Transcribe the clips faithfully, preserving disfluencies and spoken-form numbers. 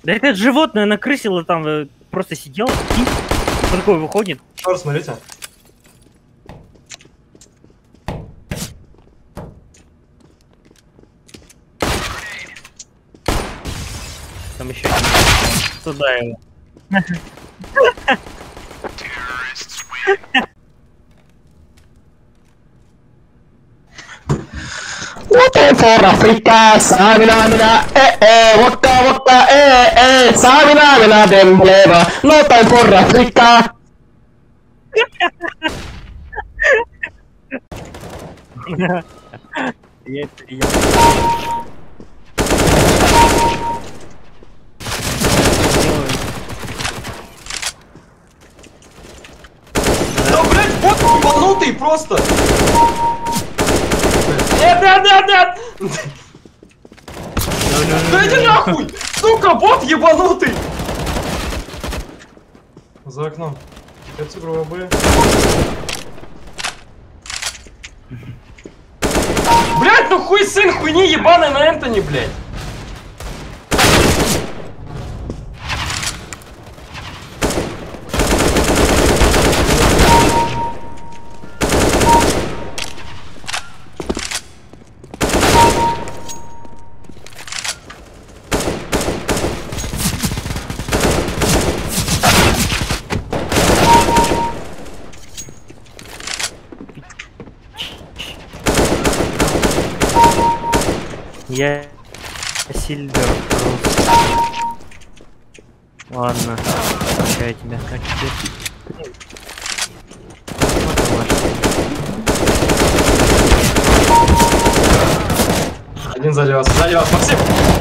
Да это животное накрысило там, э, просто сидело, он такой выходит. Что, смотрите. Там еще туда его. What for Africa, Samina mina, eh eh, waka waka, eh eh, Samina mina dem bleva, no time for Africa. Я это я. Да, блядь, вот ебанутый просто! Нет, нет, нет, нет! Да иди нахуй! Сука, бот ебанутый! За окном. Это гробы. Блядь, ну хуй сын хуйни ебаный на Энтони, блядь! Я Сильвер просто. Ладно, прощаю тебя. Как теперь? Один сзади вас, сзади вас, Максим!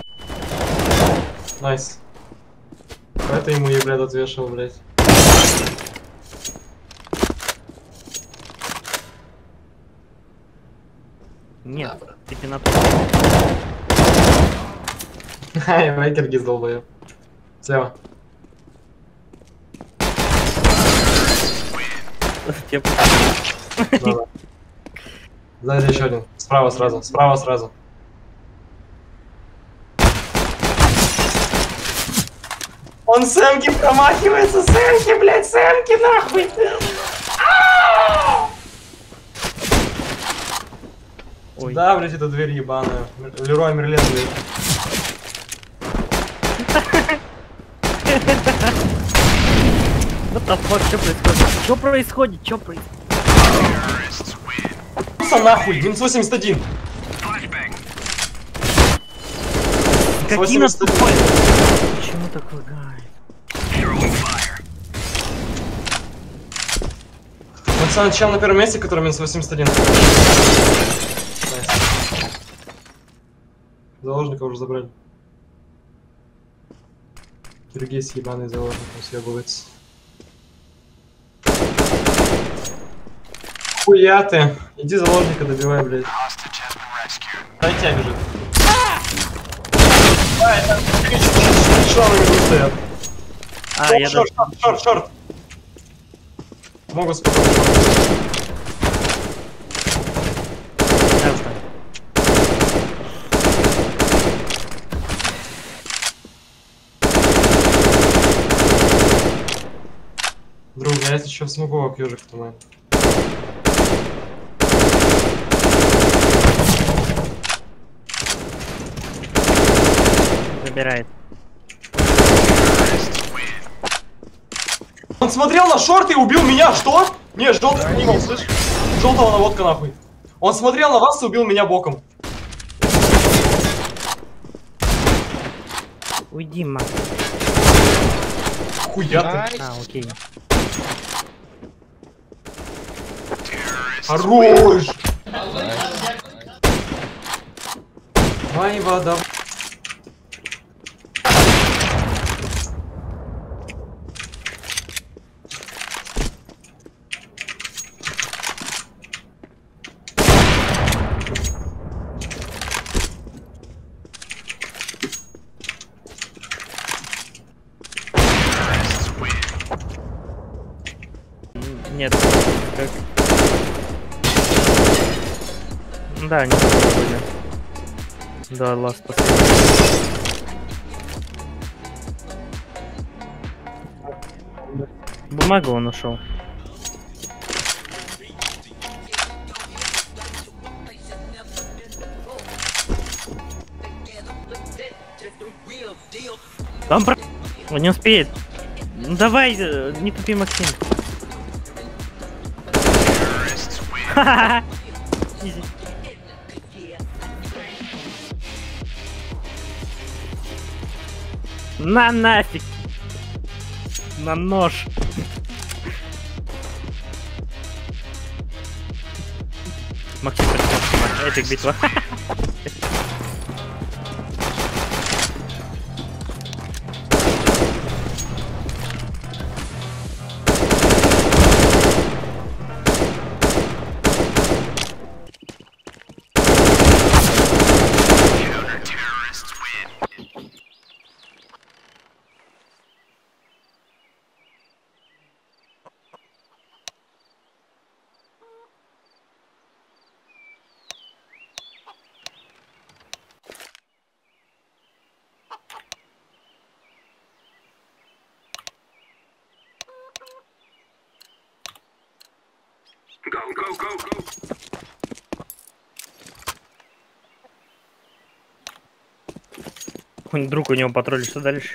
Найс. Это ему еблядь отвешивал, блядь. Нет, ты пинату. Ай, Вайкергиз долбоёб. Слева. Да-да. Сзади еще один. Справа сразу, справа сразу. Он Сэмки промахивается, Сэмки, блядь, Сэмки, нахуй! Ой. Да, блядь, эта дверь ебаная. Леруа Мерлен, блядь. Вот the fuck, что происходит? Что происходит? Что происходит? Нахуй, минус восемьдесят один. Какие нас тупой? Почему так лагает? Вот сначала на первом месте, который минус восемьдесят один. Заложника уже забрали. Киргиз ебаный заложник, он съебывается. Хуя ты! Иди заложника добивай, блядь. Дай тебя бежит. А, это что на виду стоят? А, Шорт, я шорт, шорт, шорт, шорт. Могут спокойно. Друг, я если что смогу, как ежик туман. Забирает. Он смотрел на шорты и убил меня, что? Не, желтый не был, слышь? Желтого наводка нахуй. Он смотрел на вас и убил меня боком. Уйди, ма. Хуя ты. А, окей. Хорош! Ай, вода. Нет, как... Да, не были. Да, ласт последний. Бумагу он ушел. Там про... Он не успеет. Ну давай, э, не тупи, Максим. Ха-ха-ха. Изи. На нафиг. На нож. Максим, эпик битва. Go, go, go, go. Какой-нибудь друг у него патруль, что дальше?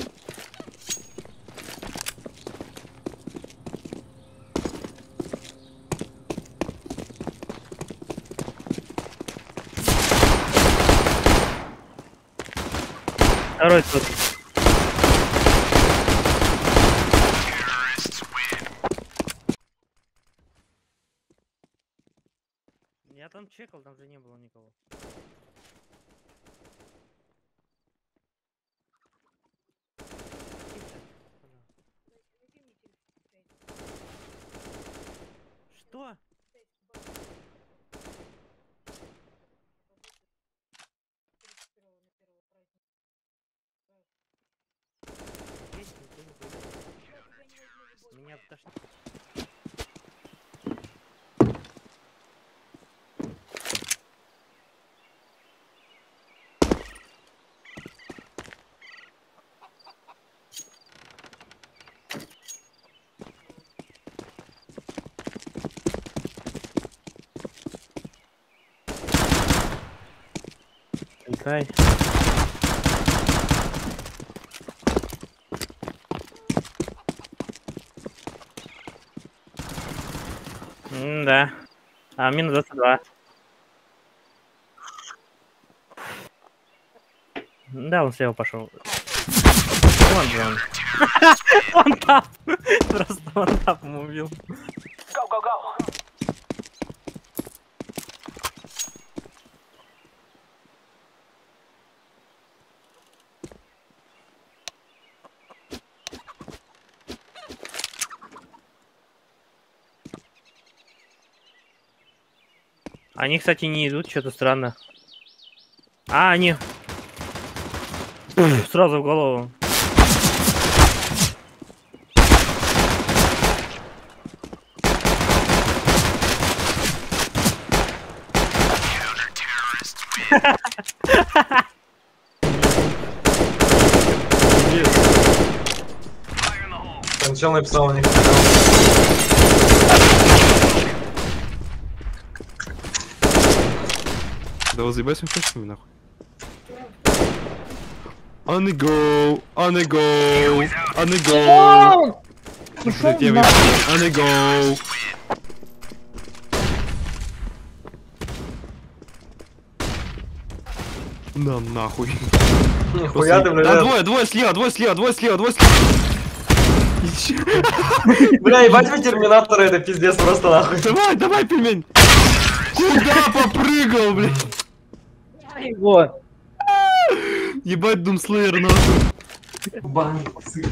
Второй тут. Я там чекал, там же не было никого. Что? Меня тошнит. Ай. М-да. А, минус двадцать два. Да, он слева пошел. Вон же он. Он тап. Просто он тапом убил. Go, go, go. Они, кстати, не идут, что-то странно. А, они... Сразу в голову. Сначала написал на них. Да вот заебайся флешками нахуй. On the go, on the go, on the go. On the go. На нахуй. Нихуя ты, Да, бля. двое, двое слева, двое слева, двое слева, двое слева. Бля, ебать вы терминаторы, это пиздец просто нахуй. Давай, давай, пельмень. Куда попрыгал, блядь? Его. Ебать, Думслеер нахуй. Бан, сын.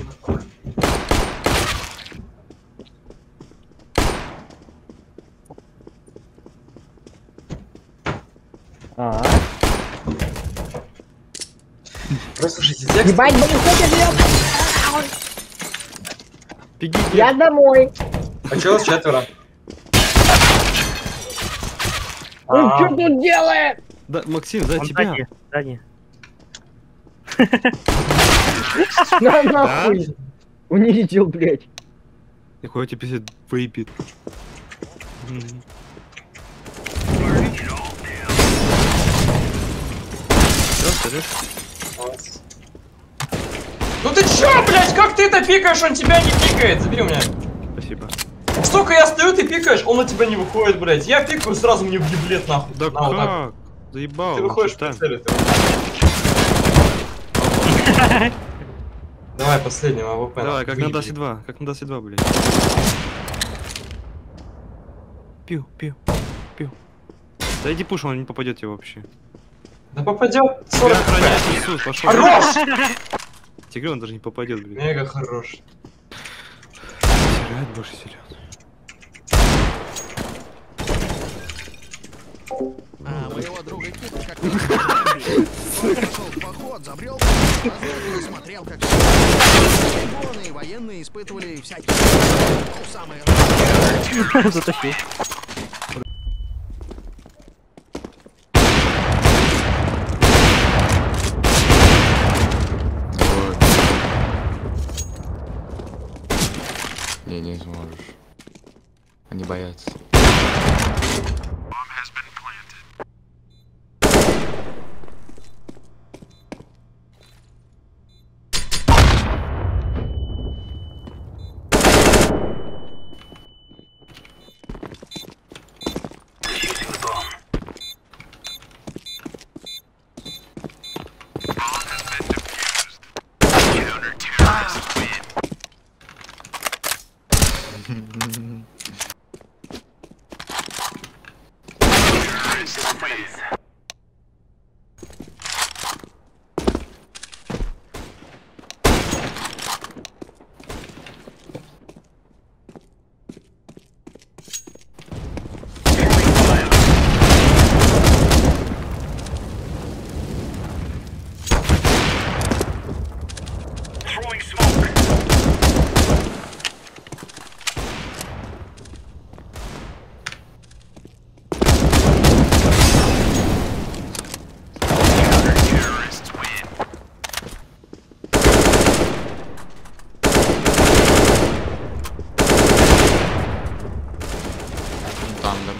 А. Прослушайте текст. Ебать, блин, кто живет? Беги, Я домой. А чё у вас четверо? Он А, что тут делает? Да, Максим, за Он тебя. сзади, сзади. На нахуй. Унизил, блядь. Нихуя тебе писать выпит. Ну ты чё, блядь, как ты это пикаешь, он тебя не пикает? Забери у меня. Спасибо. Столько я стою, ты пикаешь, он на тебя не выходит, блядь. Я пикаю, сразу мне в еблет нахуй. Да На, вот так. как? Заебал. Ты выходишь в там. прицеле, ты. Давай, последнего АВП. Давай, как на Выебли. Дасе два, как на Дасе два, блядь. Пью, пью, пью. Да иди пуш, он не попадет тебе вообще. Да попадет Тебя сорок. охраняет Иисус, пошел. Хорош! Тигры он даже не попадет, блядь. Мега хорош. Теряет больше силен. А моего друга Кита как-то он пошел в поход, забрел, познакомился, смотрел, как воины и военные испытывали всякие ну, самые Затащил. Не, не сможешь. Они боятся. Тандем.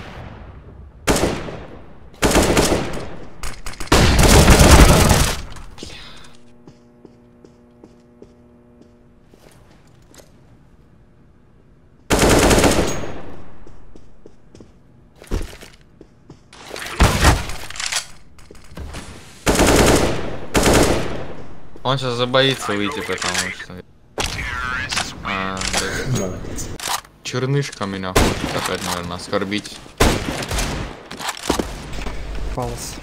Он сейчас забоится выйти, потому что... А, да. Чернышка меня хочет опять, наверное, оскорбить. Фалс.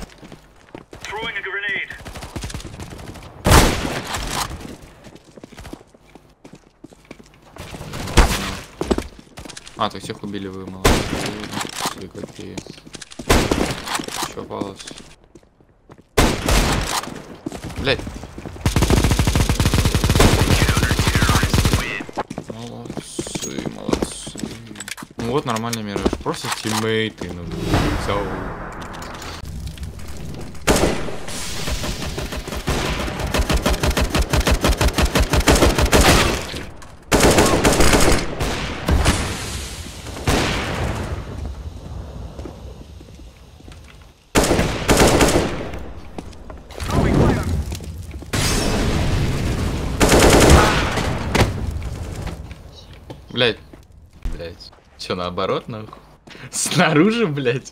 А, так всех убили вы, молодцы. Все какие. Чё палось? Блять. Молодцы, молодцы. Ну вот нормальный мир. Просто тиммейты, ну. Все. Блять. Блять. Че, наоборот, нахуй? Снаружи, блять.